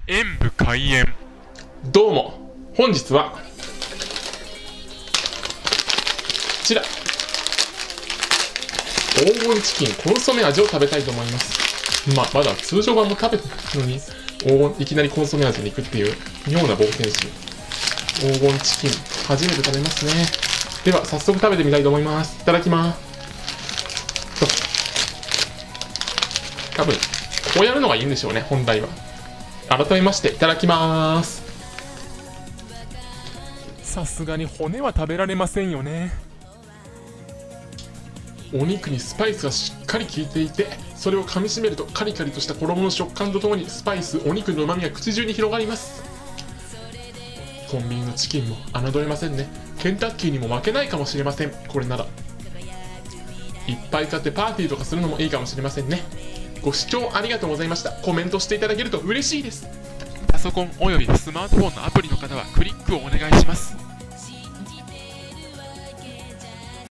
演武開演。 どうも、本日はこちら黄金チキンコンソメ味を食べたいと思います。まだ通常版も食べてないのに黄金いきなりコンソメ味に行くっていう妙な冒険心。黄金チキン初めて食べますね。では早速食べてみたいと思います。いただきます。多分こうやるのがいいんでしょうね、本来は。改めましていただきます。 さすがに骨は食べられませんよね。 お肉にスパイスがしっかり効いていて、それを噛みしめるとカリカリとした衣の食感とともにスパイス、お肉の旨味が口中に広がります。コンビニのチキンも侮れませんね。ケンタッキーにも負けないかもしれません。これならいっぱい買ってパーティーとかするのもいいかもしれませんね。ご視聴ありがとうございました。コメントしていただけると嬉しいです。 パソコンおよびスマートフォンのアプリの方はクリックをお願いします。